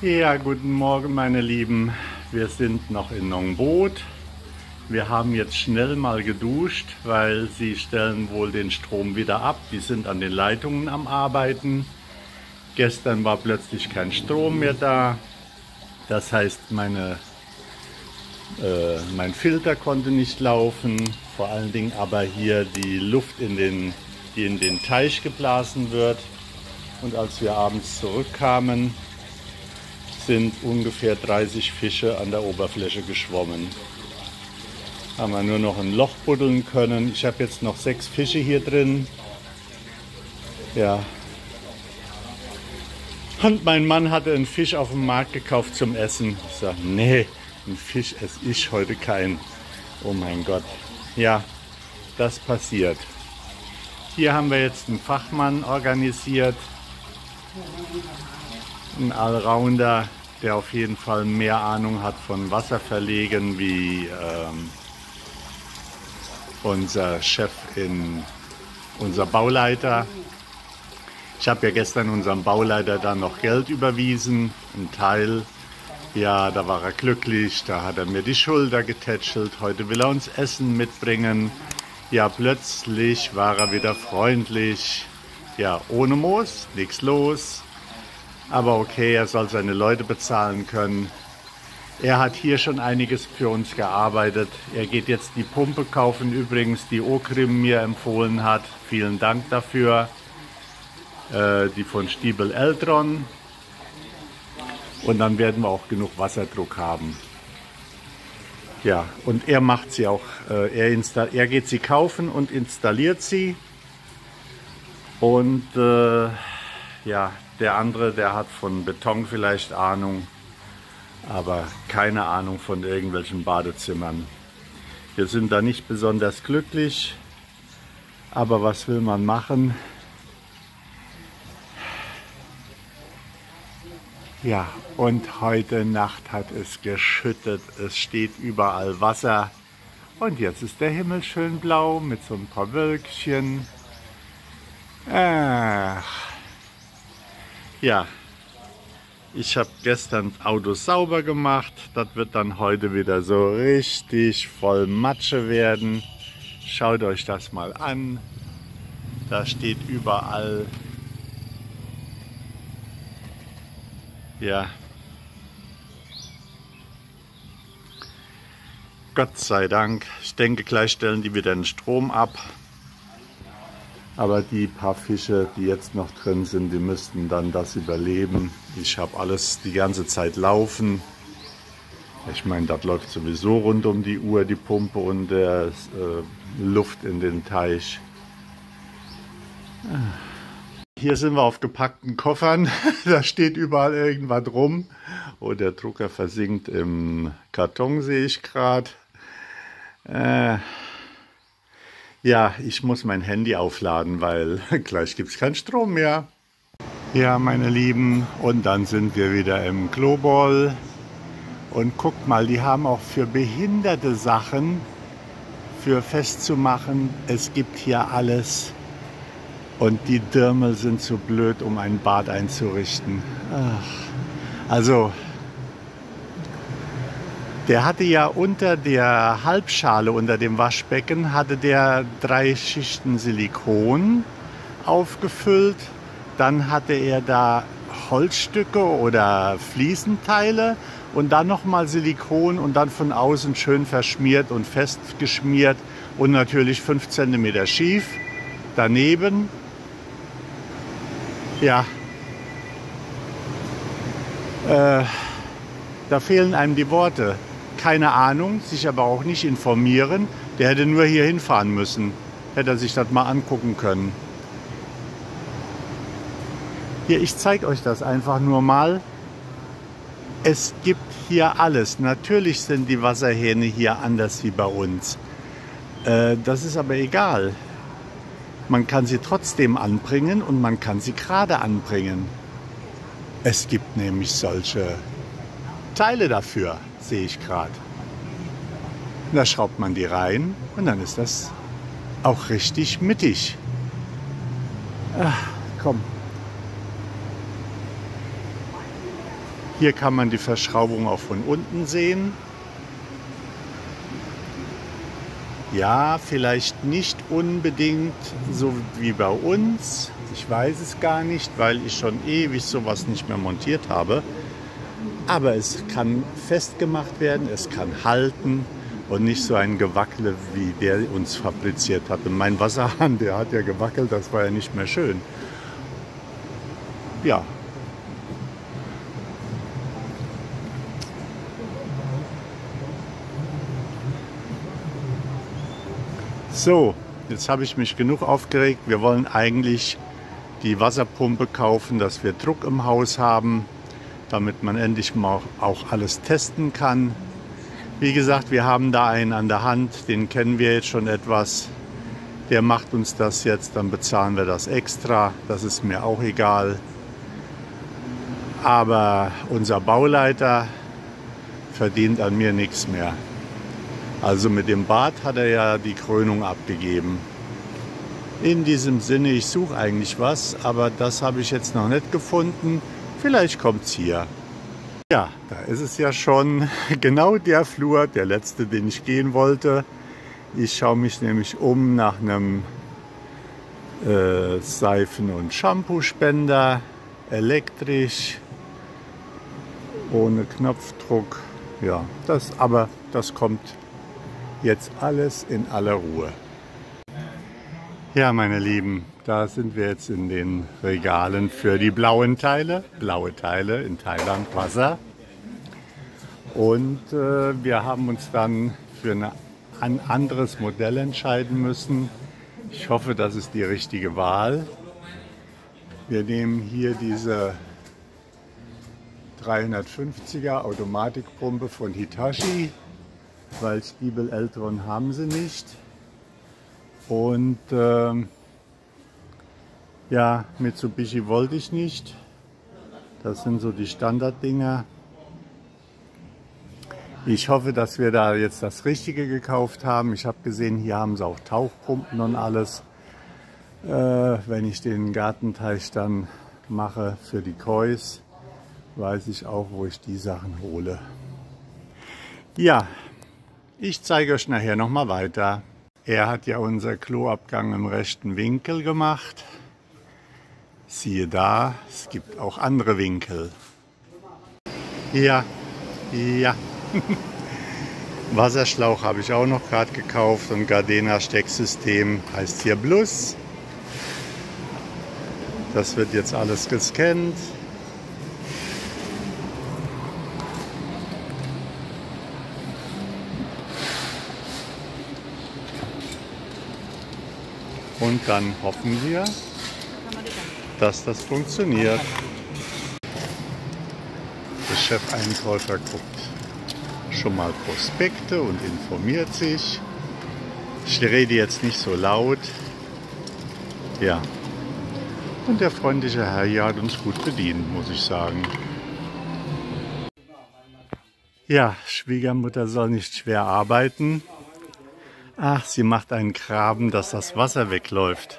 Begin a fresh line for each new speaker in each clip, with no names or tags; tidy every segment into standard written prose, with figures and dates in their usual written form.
Ja, guten Morgen meine Lieben. Wir sind noch in Nong Bot. Wir haben jetzt schnell mal geduscht, weil sie stellen wohl den Strom wieder ab. Die sind an den Leitungen am Arbeiten. Gestern war plötzlich kein Strom mehr da. Das heißt, mein Filter konnte nicht laufen. Vor allen Dingen aber hier die Luft, die in den Teich geblasen wird. Und als wir abends zurückkamen, sind ungefähr 30 Fische an der Oberfläche geschwommen. Haben wir nur noch ein Loch buddeln können. Ich habe jetzt noch 6 Fische hier drin. Ja. Und mein Mann hatte einen Fisch auf dem Markt gekauft zum Essen. Ich sage, nee, einen Fisch esse ich heute keinen. Oh mein Gott. Ja, das passiert. Hier haben wir jetzt einen Fachmann organisiert. Ein Allrounder, der auf jeden Fall mehr Ahnung hat von Wasserverlegen wie unser Chef, unser Bauleiter. Ich habe ja gestern unserem Bauleiter dann noch Geld überwiesen, einen Teil. Ja, da war er glücklich, da hat er mir die Schulter getätschelt. Heute will er uns Essen mitbringen. Ja, plötzlich war er wieder freundlich. Ja, ohne Moos, nichts los. Aber okay, er soll seine Leute bezahlen können. Er hat hier schon einiges für uns gearbeitet. Er geht jetzt die Pumpe kaufen, übrigens, die Okrim mir empfohlen hat. Vielen Dank dafür. Die von Stiebel Eltron. Und dann werden wir auch genug Wasserdruck haben. Ja, und er macht sie auch. Er geht sie kaufen und installiert sie. Und ja, der andere, der hat von Beton vielleicht Ahnung, aber keine Ahnung von irgendwelchen Badezimmern. Wir sind da nicht besonders glücklich, aber was will man machen? Ja, und heute Nacht hat es geschüttet, es steht überall Wasser und jetzt ist der Himmel schön blau mit so ein paar Wölkchen. Ach. Ja, ich habe gestern Autos sauber gemacht. Das wird dann heute wieder so richtig voll Matsche werden. Schaut euch das mal an. Da steht überall. Ja. Gott sei Dank. Ich denke, gleich stellen die wieder den Strom ab. Aber die paar Fische, die jetzt noch drin sind, die müssten dann das überleben. Ich habe alles die ganze Zeit laufen. Ich meine, das läuft sowieso rund um die Uhr, die Pumpe und der Luft in den Teich. Hier sind wir auf gepackten Koffern. Da steht überall irgendwas rum. Oh, der Drucker versinkt im Karton, sehe ich gerade. Ja, ich muss mein Handy aufladen, weil gleich gibt es keinen Strom mehr. Ja, meine Lieben, und dann sind wir wieder im Global. Und guckt mal, die haben auch für behinderte Sachen, für festzumachen, es gibt hier alles. Und die Dirmel sind zu blöd, um ein Bad einzurichten. Ach, also, der hatte ja unter der Halbschale, unter dem Waschbecken, hatte der 3 Schichten Silikon aufgefüllt. Dann hatte er da Holzstücke oder Fliesenteile und dann nochmal Silikon und dann von außen schön verschmiert und festgeschmiert und natürlich 5 cm schief daneben. Ja, da fehlen einem die Worte. Keine Ahnung, sich aber auch nicht informieren. Der hätte nur hier hinfahren müssen. Hätte er sich das mal angucken können. Hier, ich zeige euch das einfach nur mal. Es gibt hier alles. Natürlich sind die Wasserhähne hier anders wie bei uns. Das ist aber egal. Man kann sie trotzdem anbringen und man kann sie gerade anbringen. Es gibt nämlich solche Teile dafür, sehe ich gerade. Da schraubt man die rein und dann ist das auch richtig mittig. Ach, komm. Hier kann man die Verschraubung auch von unten sehen. Ja, vielleicht nicht unbedingt so wie bei uns. Ich weiß es gar nicht, weil ich schon ewig sowas nicht mehr montiert habe. Aber es kann festgemacht werden, es kann halten und nicht so ein Gewackele, wie der uns fabriziert hat. Und mein Wasserhahn, der hat ja gewackelt, das war ja nicht mehr schön. Ja. So, jetzt habe ich mich genug aufgeregt. Wir wollen eigentlich die Wasserpumpe kaufen, dass wir Druck im Haus haben, damit man endlich mal auch alles testen kann. Wie gesagt, wir haben da einen an der Hand, den kennen wir jetzt schon etwas. Der macht uns das jetzt, dann bezahlen wir das extra. Das ist mir auch egal. Aber unser Bauleiter verdient an mir nichts mehr. Also mit dem Bad hat er ja die Krönung abgegeben. In diesem Sinne, ich suche eigentlich was, aber das habe ich jetzt noch nicht gefunden. Vielleicht kommt es hier. Ja, da ist es ja schon genau der Flur, der letzte, den ich gehen wollte. Ich schaue mich nämlich um nach einem Seifen- und Shampoo-Spender, elektrisch, ohne Knopfdruck. Ja, aber das kommt jetzt alles in aller Ruhe. Ja, meine Lieben, da sind wir jetzt in den Regalen für die blaue Teile in Thailand, Wasser. Und wir haben uns dann für ein anderes Modell entscheiden müssen. Ich hoffe, das ist die richtige Wahl. Wir nehmen hier diese 350er Automatikpumpe von Hitachi, weil Stiebel Eltron haben sie nicht. Und ja, Mitsubishi wollte ich nicht. Das sind so die Standarddinger. Ich hoffe, dass wir da jetzt das Richtige gekauft haben. Ich habe gesehen, hier haben sie auch Tauchpumpen und alles. Wenn ich den Gartenteich dann mache für die Kois, weiß ich auch, wo ich die Sachen hole. Ja, ich zeige euch nachher nochmal weiter. Er hat ja unser Kloabgang im rechten Winkel gemacht. Siehe da, es gibt auch andere Winkel. Ja. Wasserschlauch habe ich auch noch gerade gekauft und Gardena Stecksystem heißt hier Plus. Das wird jetzt alles gescannt. Und dann hoffen wir, dass das funktioniert. Der Chefeinkäufer guckt schon mal Prospekte und informiert sich. Ich rede jetzt nicht so laut. Ja. Und der freundliche Herr hier hat uns gut bedient, muss ich sagen. Ja, Schwiegermutter soll nicht schwer arbeiten. Ach, sie macht einen Graben, dass das Wasser wegläuft.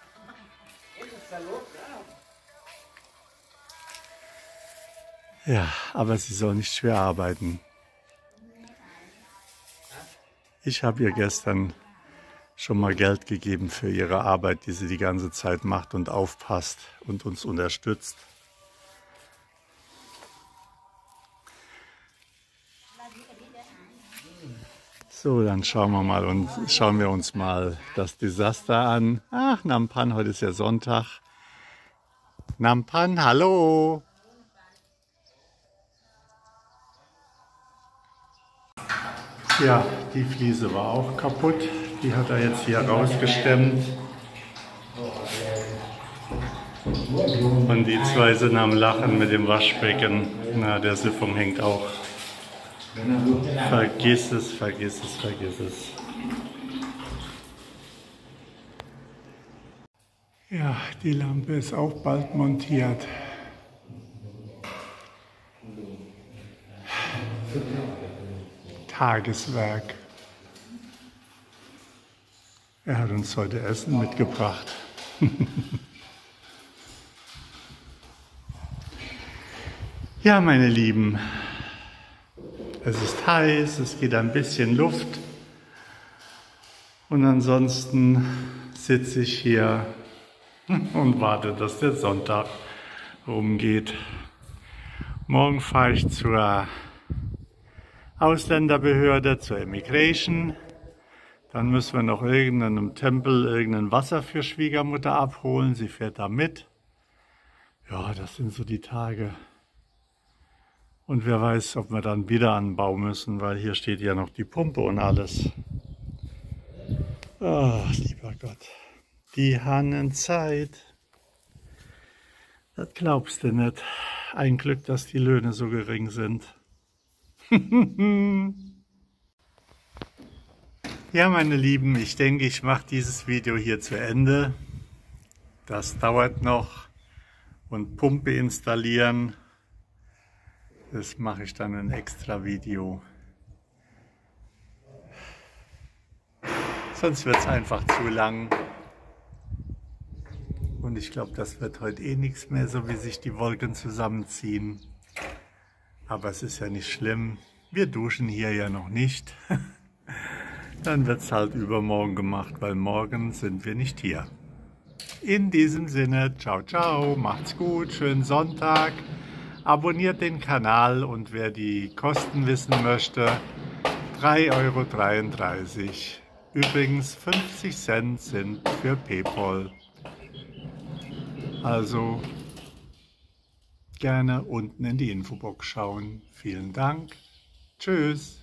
Ja, aber sie soll nicht schwer arbeiten. Ich habe ihr gestern schon mal Geld gegeben für ihre Arbeit, die sie die ganze Zeit macht und aufpasst und uns unterstützt. So, dann schauen wir uns mal das Desaster an. Ach, Nampan, heute ist ja Sonntag. Nampan, hallo! Ja, die Fliese war auch kaputt. Die hat er jetzt hier rausgestemmt. Und die zwei sind am Lachen mit dem Waschbecken. Na, der Siphon hängt auch. Vergiss es, vergiss es, vergiss es. Ja, die Lampe ist auch bald montiert. Tageswerk. Er hat uns heute Essen mitgebracht. Ja, meine Lieben, es ist heiß, es geht ein bisschen Luft und ansonsten sitze ich hier und warte, dass der Sonntag rumgeht. Morgen fahre ich zur Ausländerbehörde, zur Immigration. Dann müssen wir noch irgendeinem Tempel irgendein Wasser für Schwiegermutter abholen. Sie fährt da mit. Ja, das sind so die Tage. Und wer weiß, ob wir dann wieder anbauen müssen, weil hier steht ja noch die Pumpe und alles. Ach, lieber Gott. Die Hannenzeit. Das glaubst du nicht. Ein Glück, dass die Löhne so gering sind. Ja, meine Lieben, ich denke, ich mache dieses Video hier zu Ende. Das dauert noch. Und Pumpe installieren, das mache ich dann ein extra Video. Sonst wird es einfach zu lang. Und ich glaube, das wird heute eh nichts mehr, so wie sich die Wolken zusammenziehen. Aber es ist ja nicht schlimm. Wir duschen hier ja noch nicht. Dann wird es halt übermorgen gemacht, weil morgen sind wir nicht hier. In diesem Sinne, ciao, ciao, macht's gut, schönen Sonntag. Abonniert den Kanal und wer die Kosten wissen möchte, 3,33 €. Übrigens 50 Cent sind für PayPal. Also gerne unten in die Infobox schauen. Vielen Dank. Tschüss.